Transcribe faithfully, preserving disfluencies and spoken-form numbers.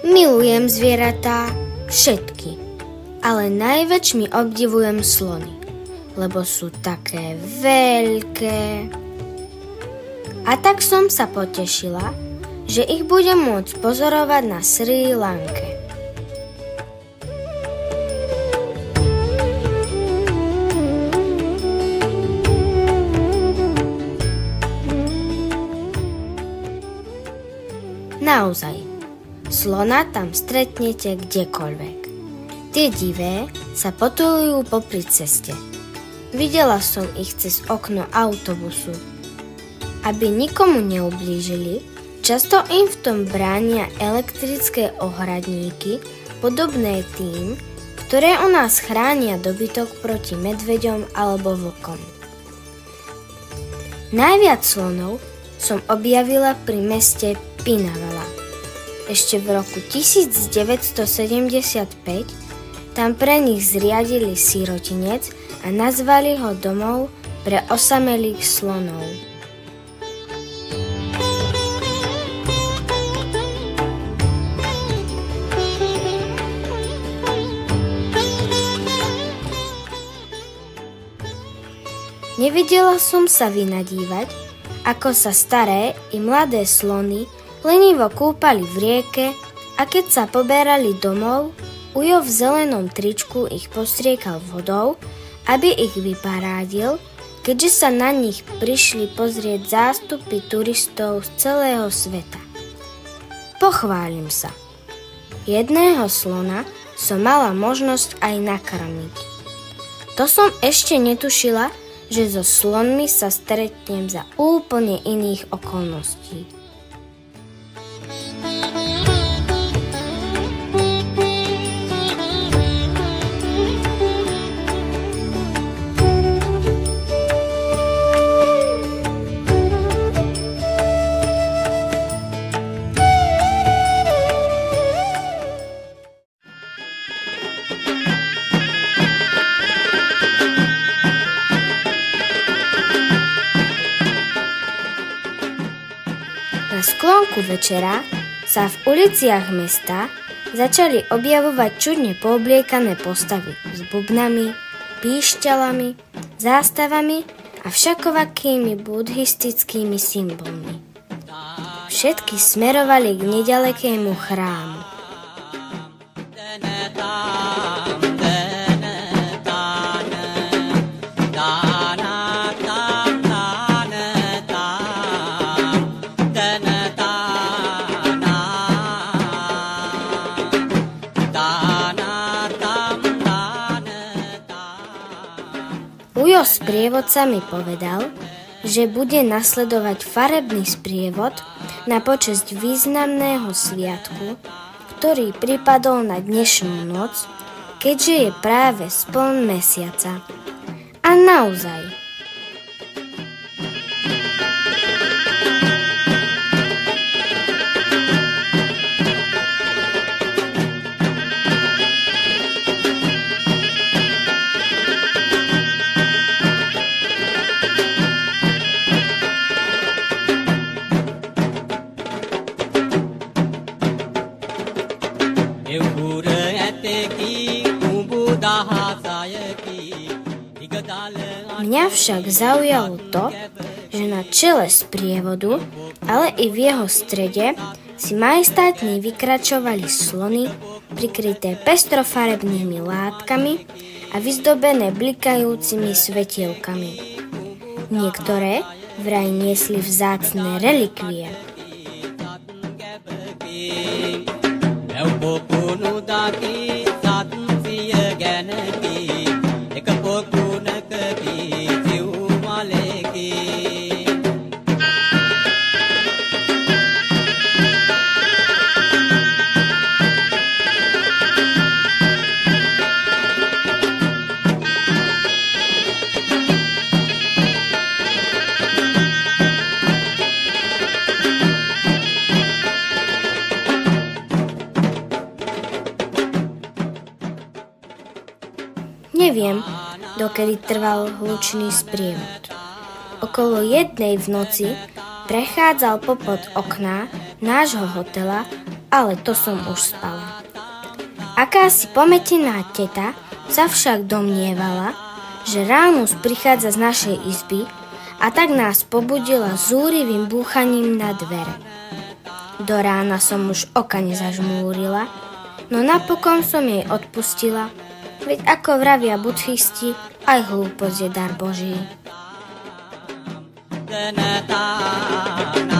Milujem zvieratá, všetky, ale najväčšmi obdivujem slony, lebo sú také veľké. A tak som sa potešila, že ich budem môcť pozorovať na Srí Lanke. Naozaj, slona tam stretnete kdekoľvek. Tie divé sa potulujú popri ceste. Videla som ich cez okno autobusu. Aby nikomu neublížili, často im v tom bránia elektrické ohradníky, podobné tým, ktoré u nás chránia dobytok proti medveďom alebo vlkom. Najviac slonov som objavila pri meste Pinavela. Ešte v roku tisícdeväťstosedemdesiatpäť tam pre nich zriadili sirotinec a nazvali ho domov pre osamelých slonov. Nevidela som sa vynadívať, ako sa staré i mladé slony lenivo kúpali v rieke a keď sa poberali domov, ujo v zelenom tričku ich postriekal vodou, aby ich vyparádil, keďže sa na nich prišli pozrieť zástupy turistov z celého sveta. Pochválim sa. Jedného slona som mala možnosť aj nakrmiť. To som ešte netušila, že so slonmi sa stretnem za úplne iných okolností. Na sklonku večera sa v uliciach mesta začali objavovať čudne poobliekané postavy s bubnami, píšťalami, zástavami a všakovakými buddhistickými symbolmi. Všetky smerovali k nedalekému chrámu. Ujo sprievodca mi povedal, že bude nasledovať farebný sprievod na počesť významného sviatku, ktorý pripadol na dnešnú noc, keďže je práve spln mesiaca. A naozaj. Mňa však zaujalo to, že na čele sprievodu, ale i v jeho strede si majestátne vykračovali slony, prikryté pestrofarebnými látkami a vyzdobené blikajúcimi svetielkami. Niektoré vraj niesli vzácne relikvie. Neviem, dokedy trval hlučný sprievod. Okolo jednej v noci prechádzal popod okna nášho hotela ale to som už spala. Akási pometená teta sa však domnievala, že Rámus prichádza z našej izby a tak nás pobudila zúrivým búchaním na dvere. Do rána som už oka nezažmúrila, no napokon som jej odpustila, veď ako vravia budhisti, aj hlúposť je dar Boží.